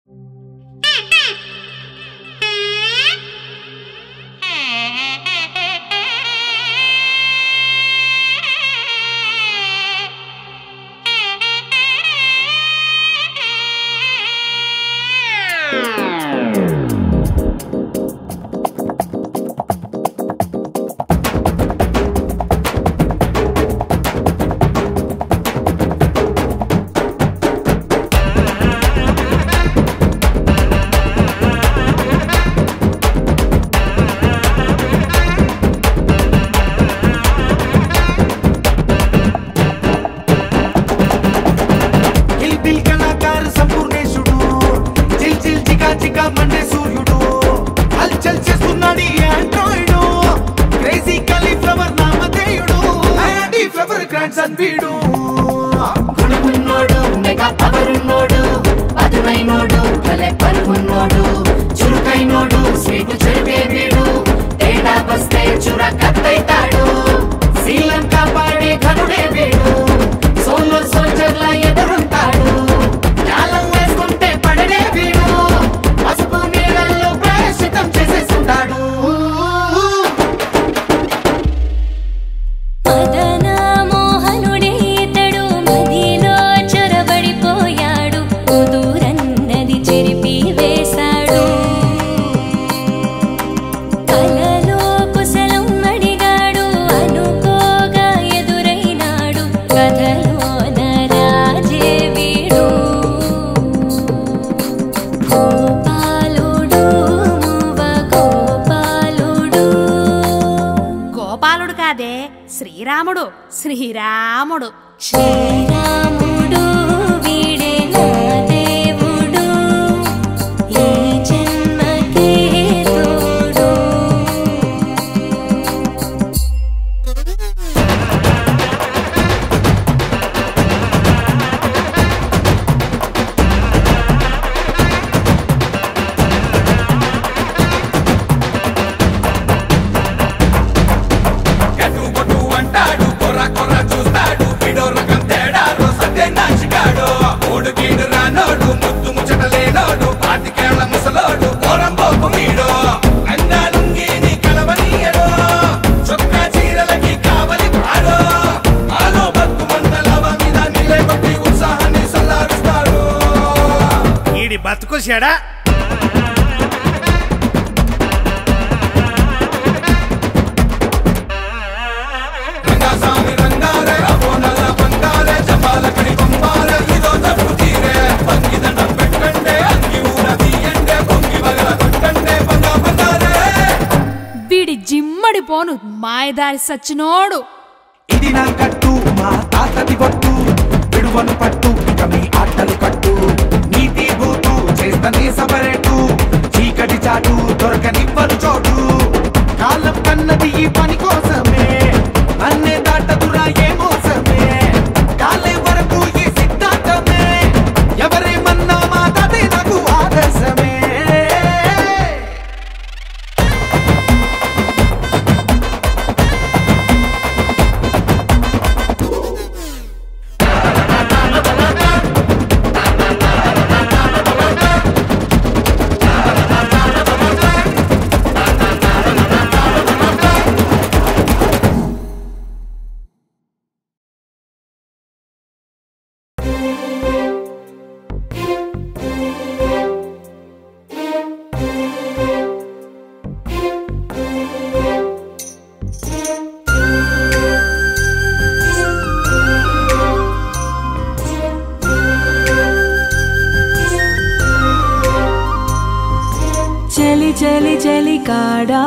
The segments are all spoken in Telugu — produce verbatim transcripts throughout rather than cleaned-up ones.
శ్రీరాముడు శ్రీరాముడు శ్రీరాముడు వీడే నా దేవుడు ఈ జన్మకే తోడు. బతుకొచ్చాడా వీడి జిమ్మడి పోను మాయదారి సచ్చినోడు. ఇది నా కట్టు మా తాతది బొట్టు విడువను పట్టు ఇక మీ ఆటలు కట్టు నీతి బూతు చేస్తనే సపరేటు చీకటి చాటు దొరకనివ్వరు చోటు కాలం కన్నది ఈ పని కోసమే అన్నే దాటదురా ఏ మోసమే కాలే వరకు ఈ సిద్ధాంతమే ఎవరేమన్నా మా తాతే నాకు ఆదర్శమే. చలి చలి చలి కాడా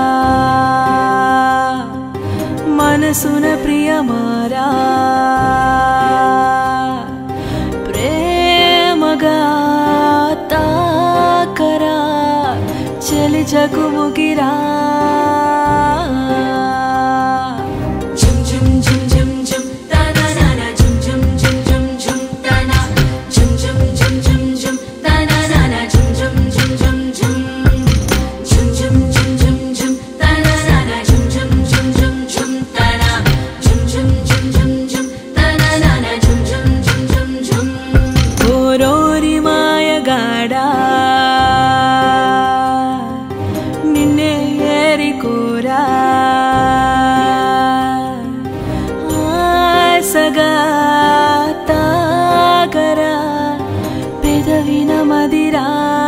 మనసున ప్రియమారా ప్రేమగా తాకరా చలి చకుముకిరా ఓరోరి మాయగాడా పెదవిన మదిరా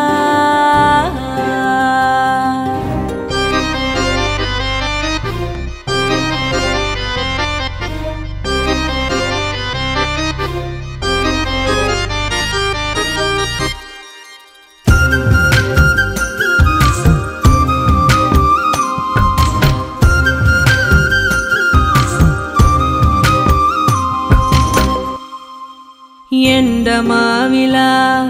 ఎండమావిలా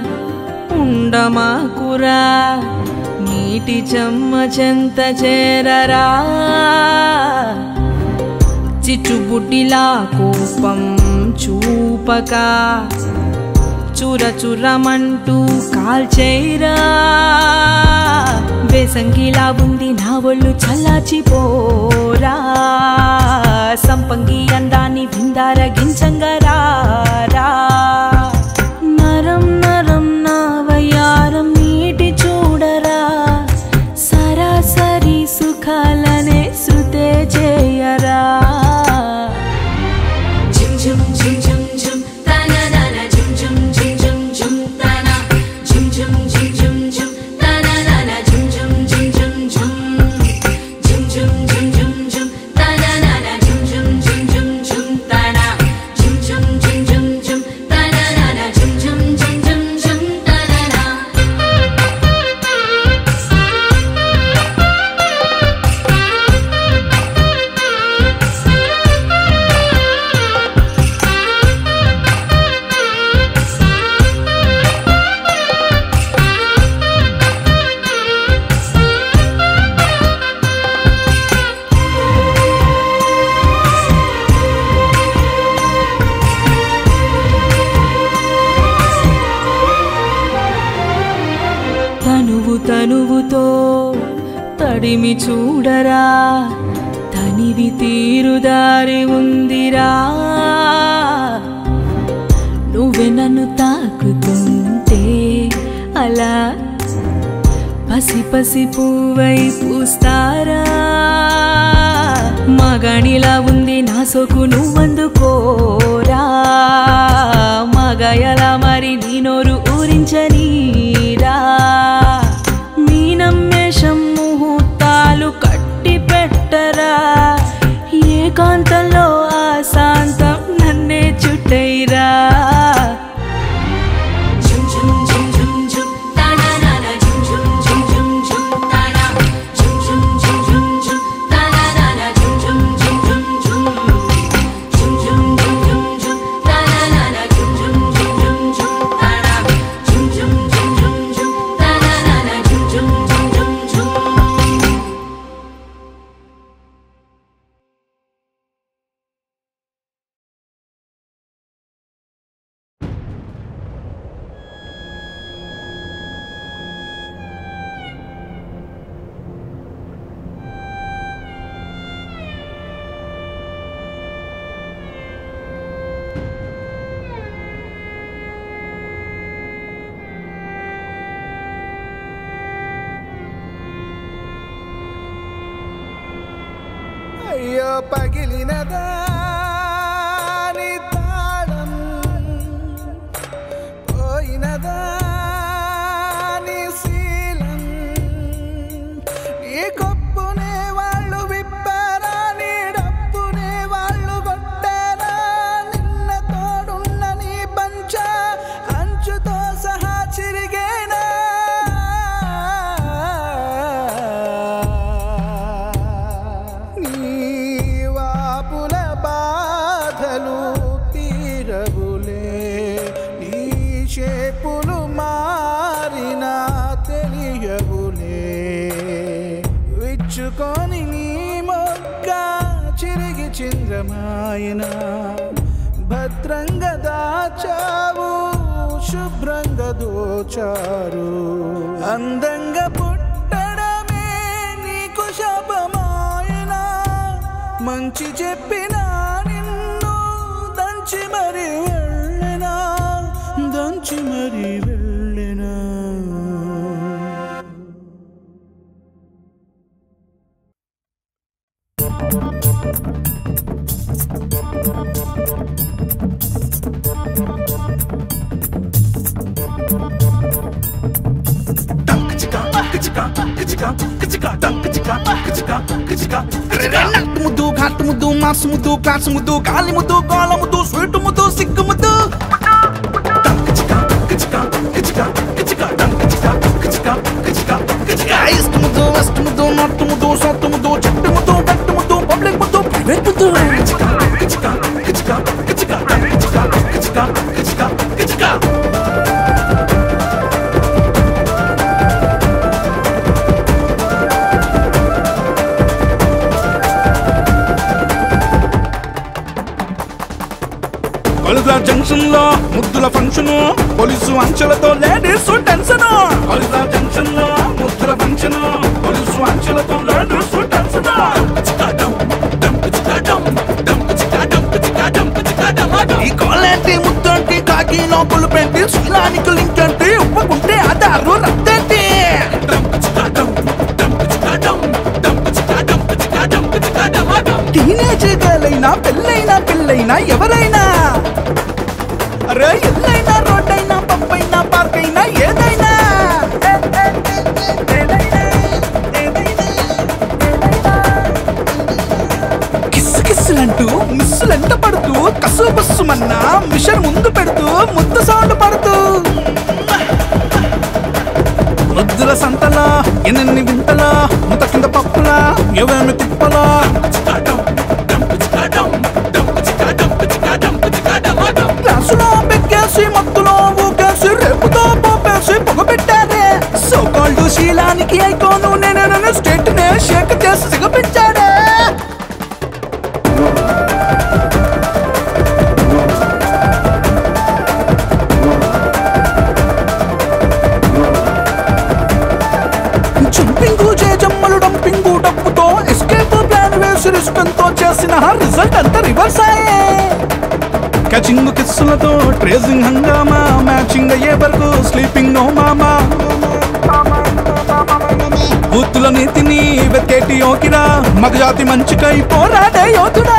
ఉండమాకురా నీటి చెమ్మ చెంత చేరరా చిచ్చుబుడ్డిలా కోపం చూపక చుర చురమంటూ కాల్చేరా వేసంగిలా ఉంది నా ఒళ్ళు చల్లాచిపోరా సంపంగి అందాన్ని విందారగించంగరా నరం నరం నా వయ్యారం నీటి చూడరా సరాసరి సుఖాలనే శృతే చేయరా తనువుతో తడిమి చూడరా తనివి తీరుదారి ఉందిరా నువ్వే నన్ను తాకుతుంటే అలా పసి పసి పువ్వై పూస్తారా మగనిలా ఉంది నా సోకు నువ్వందుకోరా మగయలా మరి నీ నోరు ఊరించనీరా నమ్మేషం ముహూర్తాలు కట్టి పెట్టరా ఏకాంతంలో ఆ శాంతం నన్నే చుట్టైరా అయ్యో పగిలినదా నీ తాళం పోయినదా నీ శీలం నీ కొప్పునే వాళ్ళు విప్పారా నీ డప్పునే వాళ్ళు కొట్టారా నిన్న తోడున్న నీ పంచ అంచుతో సహా చిరిగేనా చేపులు మారినా తెలియవులే విచ్చుకొని నీ మొక్క చిరిగి చింద్రమాయన భద్రంగా దాచావు శుభ్రంగా దోచారు అందంగా పుట్టడమే నీకు శాపమాయన మంచి చెప్పినా నిన్ను దంచి మరి వెళ్ళినా దంచి మరి వెళ్ళినా ముద్దు ఘాటు ముద్దు మాసు ముద్దు క్లాస్ ముద్దు గాలి ముద్దు గోళ ముద్దు స్వీట్ ముద్దు సిగ్గు ముద్దు ఈస్ట్ ముద్దు వెస్ట్ ముద్దు నార్త్ ముద్దు సౌత్ ముద్దు చెట్టు ముద్దు గట్టు ముద్దు పబ్లిక్ ముద్దు ప్రైవేట్ ముద్దు కాళీఫ్లవర్ జంక్షన్ లో ముద్దుల ఫంక్షన్ పోలీసు అంచెలతో లేడీస్ టెన్షన్ కాళీఫ్లవర్ జంక్షన్ లో ముద్దుల ఫంక్షన్ పోలీసు అంచెలతో లేడీస్ టెన్షన్ ఈ కాలేంటి ముద్దంటి కాకి లోపల పెంటి శీలానికి లింక్ అంటే ఉప్పకుంటే ఆధారు రద్దేంటి టీనేజ్ గర్లైనా పెళ్ళైనా పిల్లైనా ఎవరైనా అరే ఎల్లైనా రోడ్డైనా పంపైనా పార్క్ అయినా ఏదైనా కిస్సు కిస్సులంటూ మిస్సులంట పడుతూ కసు బస్సుమన్నా మిషన్ ముందు పెడుతూ ముద్దు సౌండ్ పడుతూ ముద్దుల సంతలా ఎన్నెన్ని వింతలా ముత కింద పప్పులా ఏవేమి తిప్పలా క్లాసులో పెక్కేసి మత్తులో ఊకేసి రేపుతో పోపేసి పొగబెట్టారే సోకాల్డ్ శీలానికి ఐకోను నేను స్టేట్ నే షేక్ చేసి సిగపించాడే జంపింగు జమ్మలు డంపింగు డప్పుతో ఎస్కేప్ ప్లాన్ వేసి రిస్కంతో చేసిన రిజల్ట్ అంతా రివర్స్ అయ్యే క్యాచింగ్ కిస్సులతో ట్రేసింగ్ హంగామా మ్యాచింగ్ అయ్యే వరకు స్లీపింగ్ నో మామా బూతుల నీతిని వెతేటి యోకిరా మగజాతి మంచికై పోరాడే యోధుడా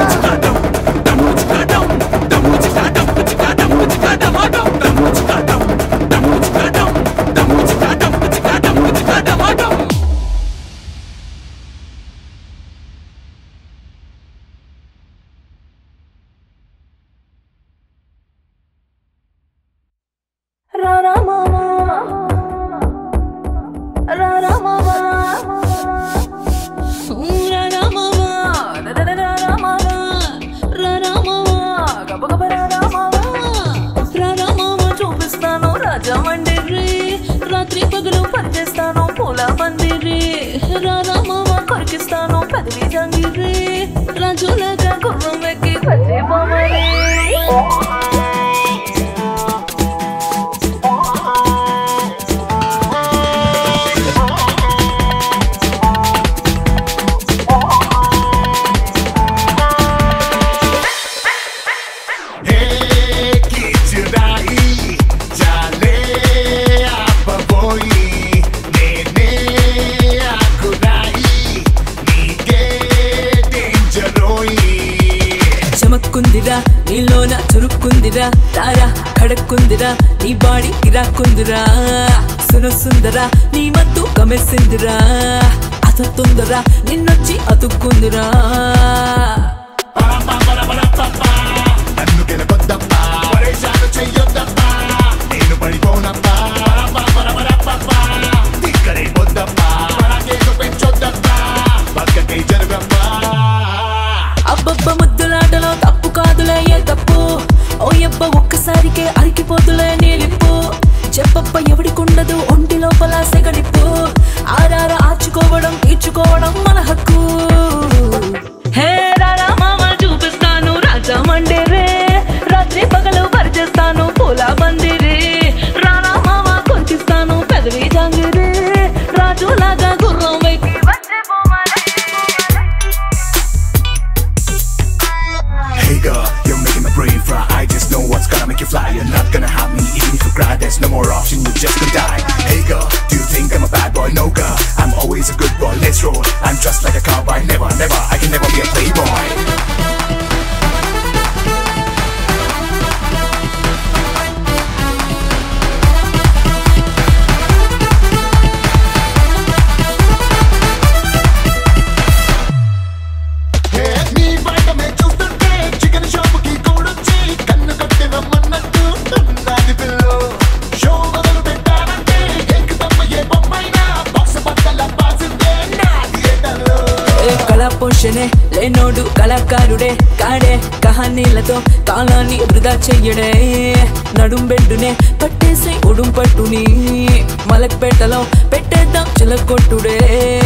రాత్రి పగలు పనిచేస్తాను పూల పందిరి రారా మామ కొరికిస్తాను పదవి జంగిరి రాజులాగా గుర్రం ఎక్కి వచ్చే బొమ్మరే చమక్కుందిరా నీలోన చురుక్కుందిరా తారా ఖడక్కుందిరా నీ బాడీ గిరాక్కుందిరా సున సుందరా నీ మత్తు కమెసిందిరా అసతుందరా నిన్నొచ్చి అతుక్కుందిరా అబ్బబ్బ ముద్దులాటలో తప్పు కాదులే ఏ తప్పు ఓ యబ్బ ఒక్కసారికే అరికిపోతులే నీలిప్పు చెప్పప్ప ఎవడికుండదు ఒంటి లోపల సెగడిప్పు ఆరార ఆర్చుకోవడం తీర్చుకోవడం మన హక్కు హే రారా మామ చూపిస్తాను రాజా మండేరే రాత్రి పగలు పరిచేస్తాను పూల బందిరి రారా మామ కొరికిస్తాను పెదవి జాంగిరి రాజులాగా గుర్రం వెక్కి వచ్చే బొమ్మరే Hey girl, you're making my brain fry. I just know what's gonna make you fly. You're not gonna have me even if you cry. There's no more option, you're just gonna die. Hey girl, do you think I'm a bad boy? No girl, I'm always a good boy. Let's roll. I'm just టెన్షనే లేనోడు కళాకారుడే కాడే కహానీలతో కాలాన్ని వృధా చెయ్యడే నడుం బెడ్డునే పట్టేసి ఉడుం పట్టుని మలక్పేటలో పెట్టేద్దాం చిలకొట్టుడే